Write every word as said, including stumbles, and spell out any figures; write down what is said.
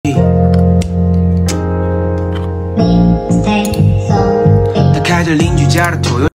他开着邻居家的头油。